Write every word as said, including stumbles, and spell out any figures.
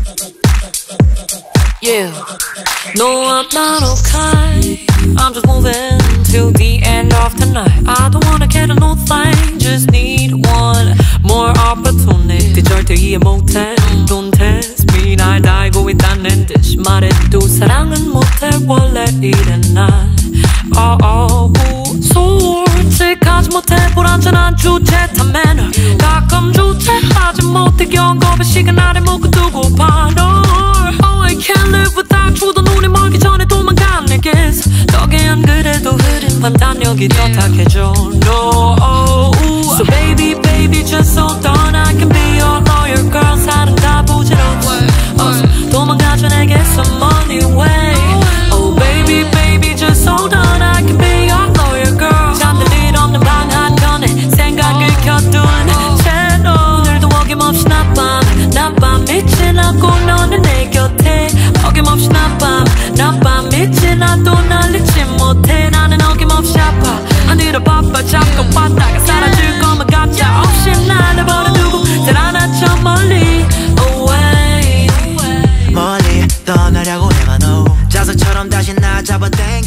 Yeah, no, I'm not okay. I'm just moving till the end of the night. I don't wanna get a no thing, just need one more opportunity. 절대 이해 못해, don't test me. 날 다 알고 있다는 듯이 말해도 사랑은 못해 원래 이래 난. Oh, oh, 솔직하지 못해 불안전한 주제 탐맨을 가끔 주체하지 못해 경겁의 시간 아래 묶어두고파 널. Oh, I can't live without you. 더 눈이 멀기 전에 도망간 내게서 덕에 안 그래도 흐린 판단력이 더 탁해져. No, oh, so baby, baby, just hold on. I can be your lawyer, girl. 사랑 다 부질없어. 어서 도망가줘 내게서 money way. Oh, baby, baby, just hold on. I can be your lawyer, girl. 잠들 일 없는 방 한켠에 생각을 켜둔 채로 오늘도 어김없이 낮밤 낮밤 미친 않고 너는 내 곁에 어김없이 낮밤 낮밤 미친 않도 날 잊지 못해. 나는 어김없이 아파 하늘을 바빠 잡고 왔다가 사라질 거면 가짜 없이 날 버려두고 달아나 저 멀리 away. 멀리 떠나려고 해봐도 자석처럼 다시 나 잡아대.